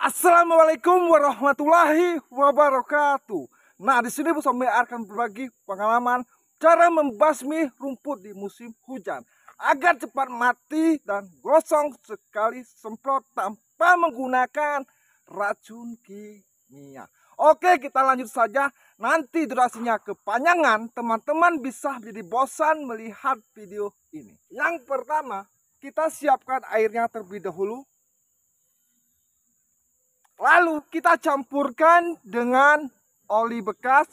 Assalamualaikum warahmatullahi wabarakatuh. Nah, di sini Bu Somai akan berbagi pengalaman cara membasmi rumput di musim hujan agar cepat mati dan gosong sekali semprot tanpa menggunakan racun kimia. Oke, kita lanjut saja. Nanti durasinya kepanjangan, teman-teman bisa menjadi bosan melihat video ini. Yang pertama, kita siapkan airnya terlebih dahulu. Lalu kita campurkan dengan oli bekas.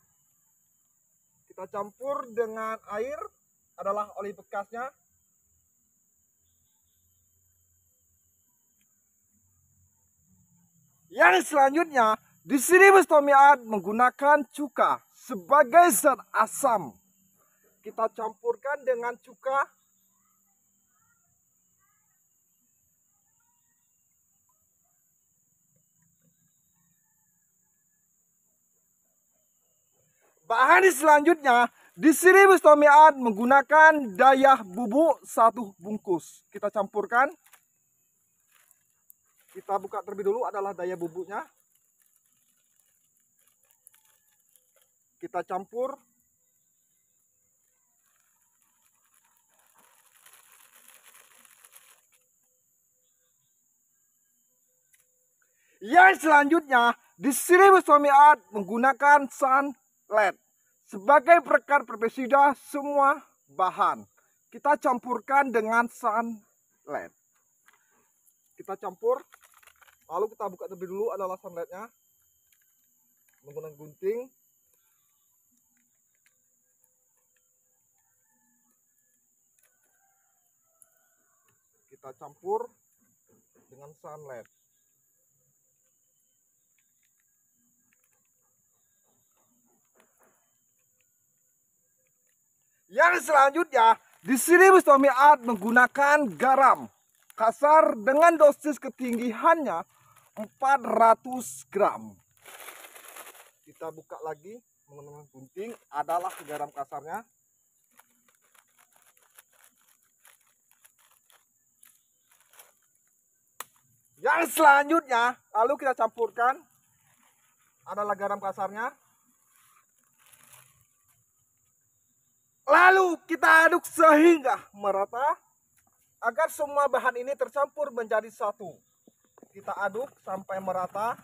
Kita campur dengan air adalah oli bekasnya. Yang selanjutnya, di sini Bustomiat menggunakan cuka sebagai zat asam. Kita campurkan dengan cuka. Bahan selanjutnya, di sini Bustomiat menggunakan daya bubuk 1 bungkus. Kita campurkan. Kita buka terlebih dulu adalah daya bubuknya. Kita campur. Yang selanjutnya, di sini Bustomiat menggunakan sunlight sebagai perekat pestisida semua bahan. Kita campurkan dengan sunlight. Kita campur, lalu kita buka terlebih dulu adalah sunlightnya menggunakan gunting. Kita campur dengan sunlight. Yang selanjutnya, di sini Bustomiat menggunakan garam kasar dengan dosis ketinggiannya 400 gram. Kita buka lagi menggunakan gunting, adalah garam kasarnya. Yang selanjutnya, lalu kita campurkan adalah garam kasarnya. Lalu kita aduk sehingga merata agar semua bahan ini tercampur menjadi satu. Kita aduk sampai merata.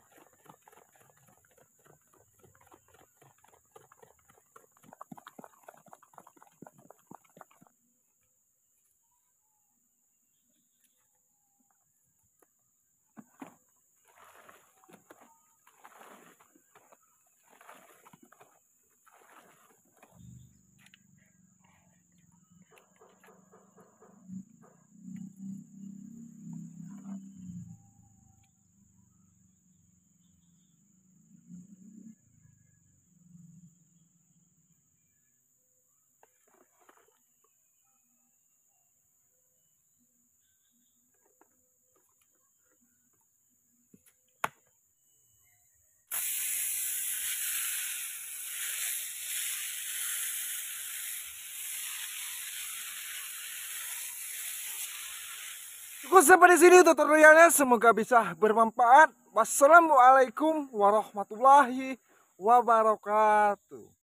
Cukup sampai di sini tutorialnya, semoga bisa bermanfaat. Wassalamualaikum warahmatullahi wabarakatuh.